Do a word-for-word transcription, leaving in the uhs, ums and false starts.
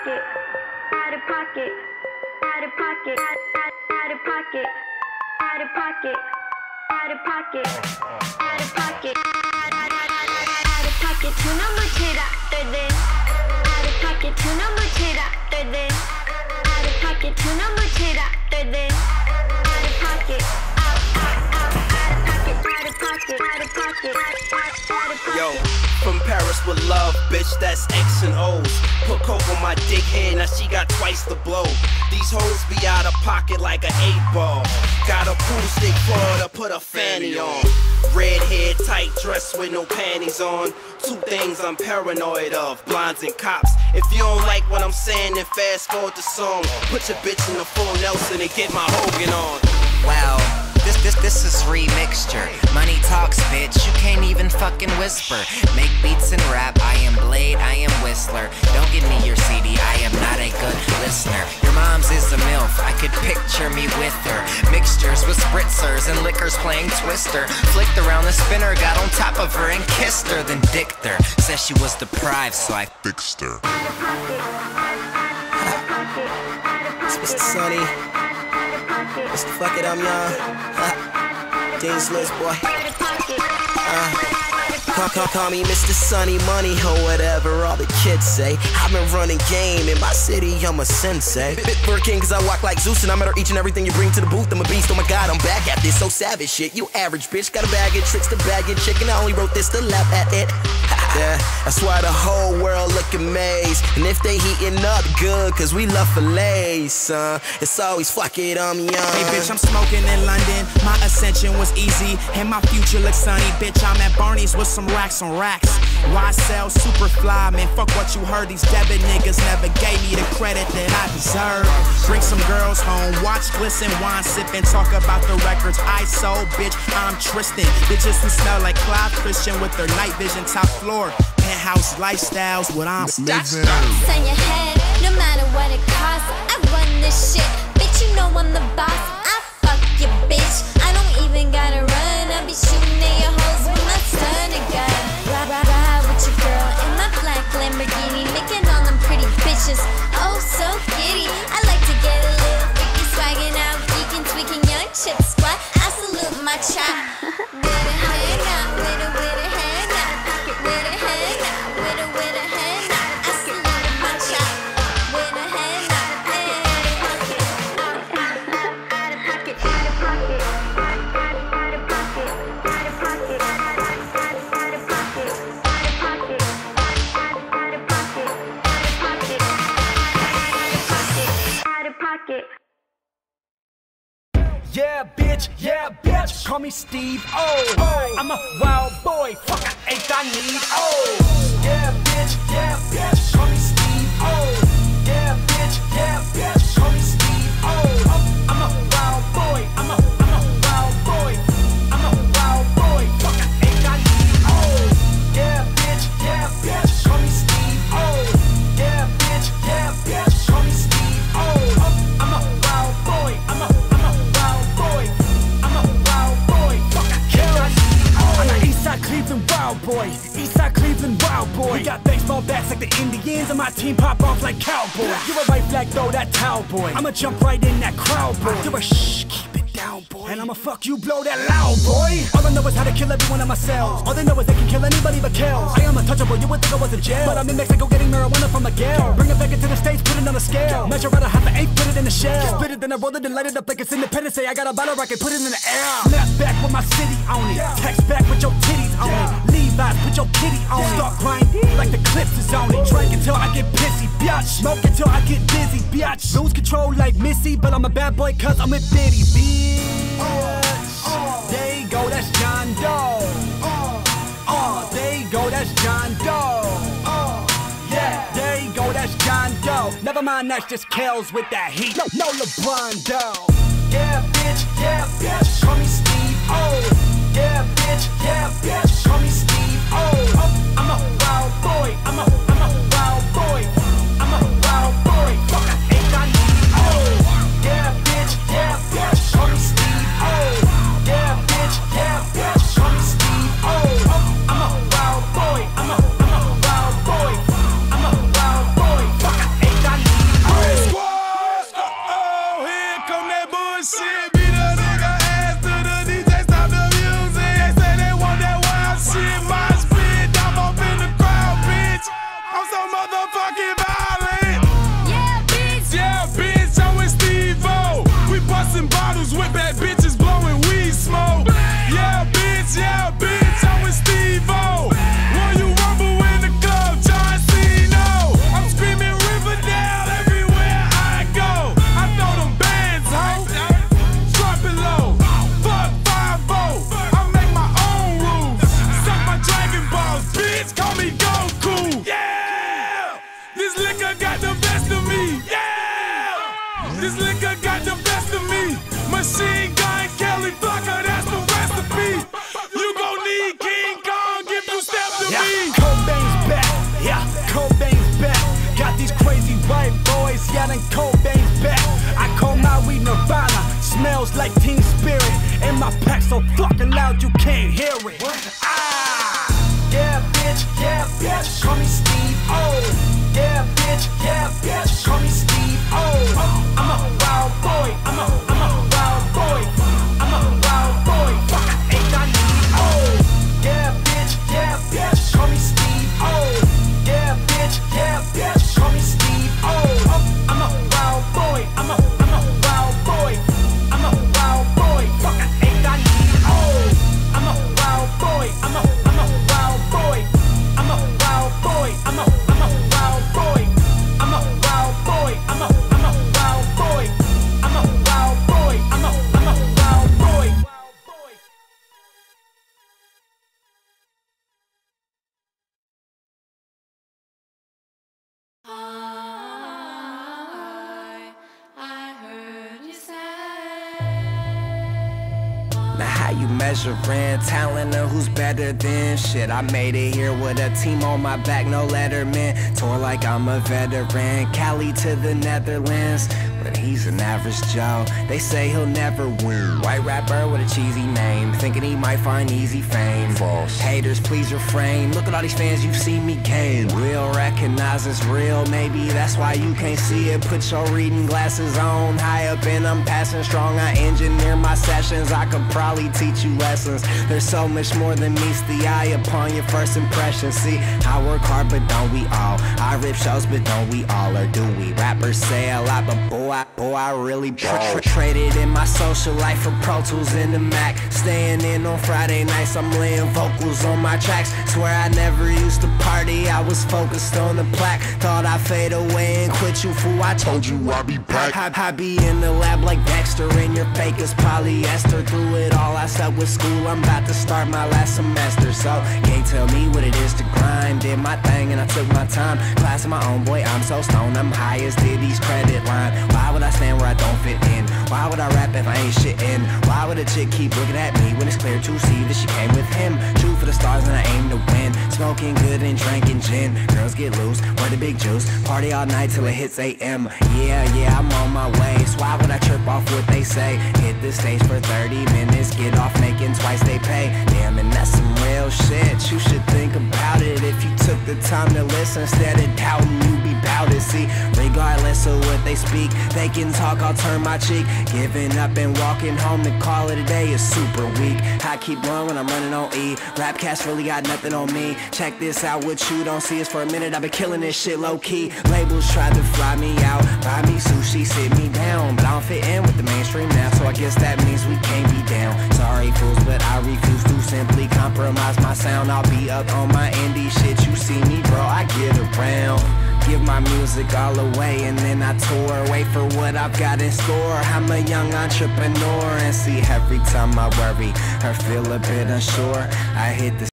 pocket, out of pocket, out of pocket, out of pocket, out of pocket, out of pocket, out of pocket, out of pocket. Tu no mujhe raat din, out of pocket. Tu no mujhe raat din, out of pocket. Tu no mujhe raat din, out of pocket, out, out, out, out of pocket, out of pocket, out of pocket, out of pocket. Yo, from Paris with love, bitch, that's X and O's. Put coke on my dick head, now she got twice the blow. These hoes be out of pocket like an eight ball. Got a pool stick for her to put a fanny on. Red hair, tight dress with no panties on. Two things I'm paranoid of, blondes and cops. If you don't like what I'm saying, then fast forward the song. Put your bitch in the full Nelson and get my Hogan on. Wow. This, this, this is remixture. Money talks, bitch, you can't even fucking whisper. Make beats and rap, I am Blade, I am Whistler. Don't give me your C D, I am not a good listener. Your mom's is a MILF, I could picture me with her. Mixtures with spritzers and liquors playing Twister. Flicked around the spinner, got on top of her and kissed her. Then dicked her, said she was deprived, so I fixed her. It's Mister Sonny. Mister Fuck It, I'm young. Dean Sliss, boy. Uh, call, call, call me Mister Sonny Money or whatever all the kids say. I've been running game in my city, I'm a sensei. Bit King cause I walk like Zeus and I'm at her each and everything you bring to the booth. I'm a beast, oh my god, I'm back at this so savage shit. You average bitch, got a bag of tricks to bag your chicken. I only wrote this to laugh at it. Yeah, that's why the whole world look amazed. And if they heating up good, cause we love fillets, son. It's always fuck it, I'm young. Hey bitch, I'm smoking in London. My ascension was easy, and my future looks sunny. Bitch, I'm at Barney's with some racks on racks. Why sell super fly? Man, fuck what you heard. These debit niggas never gave me the credit that I deserve. Bring some girls home, watch glisten, wine sipping, talk about the records I sold, bitch, I'm Tristan. Bitches who smell like Clive Christian with their night vision top floor. Penthouse lifestyles, what I'm living. On your head, no matter what it costs. I run this shit, bitch, you know I'm the boss. I fuck your bitch, I don't even gotta run. I be shooting at your hoes with my stunning gun. Ride, ride, ride with your girl in my black Lamborghini, making all them pretty bitches oh so giddy. I like to get a little freaky, swagging out, geeking, tweaking, young chip squad. I salute my chop. With a hang out, with a, with a hang out, with a hang out, with a, with a hang out. I salute my chop. With a hang out, Out of pocket, out of pocket, out of pocket, out of pocket, out of pocket, out of pocket, out of pocket, out of pocket, out of pocket. Yeah, bitch, yeah, bitch, call me Steve O. Oh, I'm a wild boy, fuck, I ain't got need. Oh, yeah, bitch, yeah, bitch, call me Steve O. Yeah, bitch, yeah, bitch, call me Steve O. Oh, I'm a wild boy, I'm a, I'm a wild boy. I'm a wild boy, fuck, I ain't got need. Oh, yeah, bitch, yeah, bitch, call me Steve O. Yeah, bitch, yeah, bitch, call me Steve O. Oh, I'm a wild boy, I'm a Cleveland wild boy, Eastside Cleveland wild boy. We got baseball bats like the Indians, and my team pop off like cowboys. You're a right flag, throw that towel boy. I'ma jump right in that crowd boy. You're a shh, keep it down boy. And I'ma fuck you, blow that loud boy. All I know is how to kill every one of my cells. All they know is they can kill anybody but kills. I am untouchable, you would think I was in jail, but I'm in Mexico getting marijuana from a gal. Bring it back into the States, put it on a scale. Measure out a half an eighth, put it in a shell. Split it, then I roll it and light it up like it's Independence Day. I got a bottle rocket, put it in the air. Snap back with my city on it. Text back with your titties on it. Levi's, put your kitty on it. Start grinding like the clips is on it. Drink until I get pissy, biatch. Smoke until I get dizzy, biatch. Lose control like Missy, but I'm a bad boy cause I'm a bitty, bitch. There you go, that's John Doe. Uh, there you go, that's John Doe. Yeah, there you go, that's John Doe. Never mind, that's just Kells with that heat. No, no LeBron Doe. Yeah, bitch, yeah, bitch, call me Steve O. Yeah, bitch, yeah, bitch, call me Steve O. Oh, I'm a wild boy, I'm a, I'm a wild boy. I'm a wild boy, fuck, I ain't got need. Oh, yeah, bitch, yeah, bitch, call me Steve O. Yeah, bitch, yeah, bitch, call me Steve O. Oh, I'm a wild boy, I'm a, I'm a wild boy. I'm a wild boy, fuck, I ain't got got the best of me. Yeah! This liquor got the best of me. Machine Gun Kelly Blocker, that's the recipe. You gon' need King Kong if you step to yeah. me. Cobain's back, yeah, Cobain's back. Got these crazy white boys yelling Cobain's back. I call my weed Nirvana, smells like Teen Spirit. And my pack so fucking loud you can't hear it. Ah, yeah bitch, yeah bitch, call me Steve O. Yeah bitch, yeah bitch, call me Steve O. I'm a wild boy, I'm a, I'm a wild boy. I'm a wild boy, fuck I ain't got need. Oh, yeah bitch, yeah bitch, call me Steve O. Yeah bitch, yeah bitch, call me Steve O. I'm a wild boy, I'm a, I'm a wild boy. I'm a wild boy, fuck I ain't got need. Oh, I'm a wild boy, I'm a, I'm a wild boy. I'm a wild boy, I'm a, I'm a wild boy. I'm a wild boy, I'm a, I'm a wild boy. I'm a wild boy, I'm a, I'm a wild boy. Now how you measuring talent or who's better than shit? I made it here with a team on my back, no letterman. Tour like I'm a veteran, Cali to the Netherlands. But he's an average Joe, they say he'll never win. White rapper with a cheesy name, thinking he might find easy fame. False. Haters please refrain, look at all these fans you've seen me gain. Real recognize it's real, maybe that's why you can't see it. Put your reading glasses on, high up and I'm passing strong. I engineer my sessions, I could probably teach you lessons. There's so much more than meets the eye upon your first impression. See, I work hard but don't we all? I rip shows but don't we all? Or do we? Rappers say a lot but boy I, boy, I really tra tra traded in my social life for Pro Tools and the Mac. Staying in on Friday nights, I'm laying vocals on my tracks. Swear I never used to party, I was focused on the plaque. Thought I'd fade away and quit you, fool, I told you I'd be back. I, I, I be in the lab like Dexter, and your fake is polyester. Through it all, I stuck with school, I'm about to start my last semester. So, can't tell me what it is to grind. Did my thing and I took my time. Class of my own, boy, I'm so stoned, I'm high as Diddy's credit line. Why would I stand where I don't fit in? Why would I rap if I ain't shit in? Why would a chick keep looking at me when it's clear to see that she came with him? Shoot for the stars and I aim to win. Smoking good and drinking gin. Girls get loose, wear the big juice. Party all night till it hits A M Yeah, yeah, I'm on my way. So why would I trip off what they say? Hit the stage for thirty minutes, get off making twice they pay. Damn, and that's some real shit. You should think about it if you took the time to listen instead of doubting. You be bout to see, regardless of what they speak. They can talk, I'll turn my cheek. Giving up and walking home to call it a day is super weak. I keep going when I'm running on E. Rapcast really got nothing on me. Check this out, what you don't see is for a minute I've been killing this shit low key. Labels tried to fly me out, buy me sushi, sit me down, but I don't fit in with the mainstream now, so I guess that means we can't be down. Sorry fools, but I refuse to simply compromise my sound. I'll be up on my indie shit, you see me bro, I get around. Give my music all away and then I tour. Wait for what I've got in store. I'm a young entrepreneur and see every time I worry or feel a bit unsure, I hit the